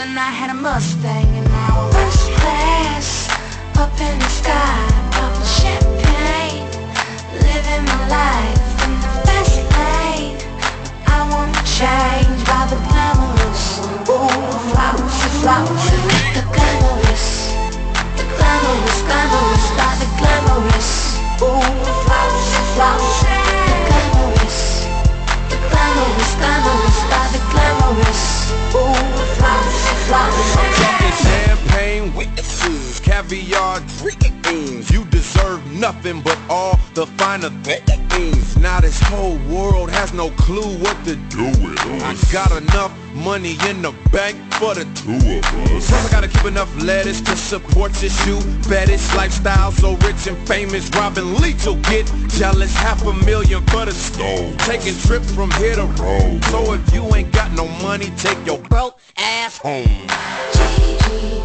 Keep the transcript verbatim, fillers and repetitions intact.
and I had a Mustang, and now I'm first class, up in the sky, popping champagne, living my life in the fast lane. I want to change by the glamorous. Ooh, flowers, flowers, the glamorous, the glamorous, glamorous, by the glamorous. Ooh, flowers, flowers, the glamorous, the glamorous, glamorous, by the glamorous. Ooh, flowers, flowers. I'm talking champagne with the fools, caviar, dreams. You deserve nothing but all the finer things. Now this whole world has no clue what to do with us. I got enough money in the bank for the two of us. Plus I gotta keep enough lettuce to support your shoe fetish lifestyle. So rich and famous, Robin Leach will get jealous. Half a million for the stove, taking trips from here to Rome. So if you ain't got no money, take your broke ass home.